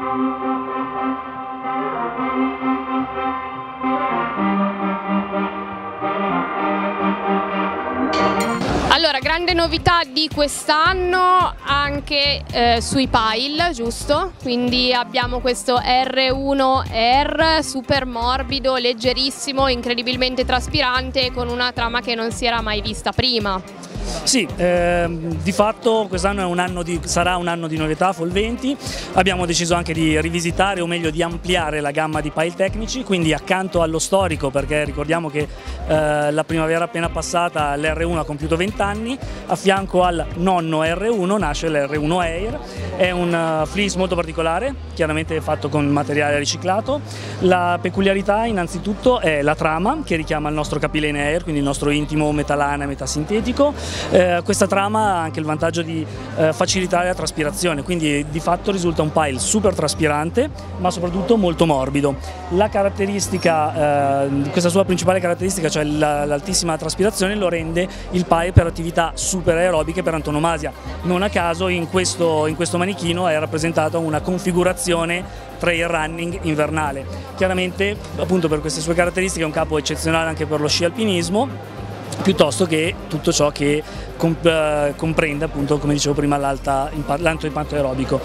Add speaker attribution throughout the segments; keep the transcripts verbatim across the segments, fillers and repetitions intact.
Speaker 1: Allora, grande novità di quest'anno anche eh, sui pile, giusto? Quindi abbiamo questo R uno R super morbido, leggerissimo, incredibilmente traspirante, con una trama che non si era mai vista prima.
Speaker 2: Sì, ehm, di fatto quest'anno è un anno di, sarà un anno di novità Fall venti. Abbiamo deciso anche di rivisitare, o meglio di ampliare la gamma di pile tecnici, quindi accanto allo storico, perché ricordiamo che eh, la primavera appena passata l'R uno ha compiuto venti anni, a fianco al nonno R uno nasce l'R uno Air. È un uh, fleece molto particolare, chiaramente fatto con materiale riciclato. La peculiarità innanzitutto è la trama, che richiama il nostro capilene Air, quindi il nostro intimo metalana e metasintetico. Eh, questa trama ha anche il vantaggio di eh, facilitare la traspirazione, quindi di fatto risulta un pile super traspirante ma soprattutto molto morbido. La caratteristica, eh, questa sua principale caratteristica, cioè l'altissima traspirazione, lo rende il pile per attività super aerobiche per antonomasia. Non a caso in questo, in questo manichino è rappresentata una configurazione trail running invernale. Chiaramente appunto per queste sue caratteristiche è un capo eccezionale anche per lo sci alpinismo, piuttosto che tutto ciò che comp eh, comprende, appunto, come dicevo prima, l'alto impatto aerobico.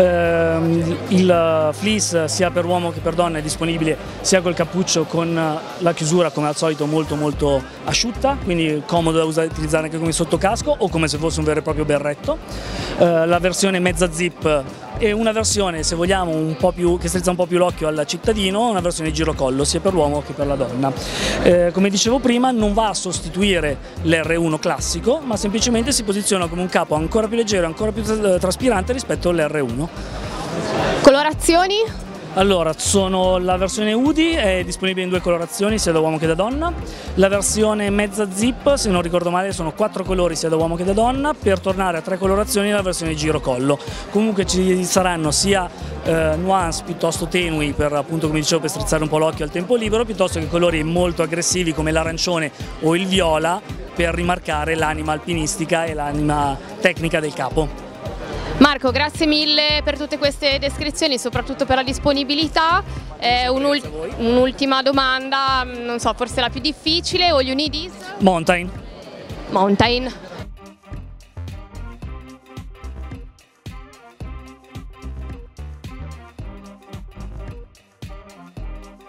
Speaker 2: Eh, il fleece sia per uomo che per donna è disponibile sia col cappuccio con la chiusura come al solito molto molto asciutta, quindi comodo da usare, utilizzare anche come sottocasco o come se fosse un vero e proprio berretto. Eh, la versione mezza zip e una versione, se vogliamo, un po' più, che strizza un po' più l'occhio al cittadino, una versione girocollo sia per l'uomo che per la donna. Eh, come dicevo prima, non va a sostituire l'R uno classico, ma semplicemente si posiziona come un capo ancora più leggero e ancora più traspirante rispetto all'R uno.
Speaker 1: Colorazioni?
Speaker 2: Allora, sono la versione U D I, è disponibile in due colorazioni, sia da uomo che da donna. La versione mezza zip, se non ricordo male, sono quattro colori sia da uomo che da donna, per tornare a tre colorazioni la versione girocollo. Comunque ci saranno sia eh, nuance piuttosto tenui, per, appunto, come dicevo, per strizzare un po' l'occhio al tempo libero, piuttosto che colori molto aggressivi come l'arancione o il viola, per rimarcare l'anima alpinistica e l'anima tecnica del capo.
Speaker 1: Marco, grazie mille per tutte queste descrizioni, soprattutto per la disponibilità. Eh, Un'ultima domanda, non so, forse la più difficile, all you need is?
Speaker 2: Mountain.
Speaker 1: Mountain.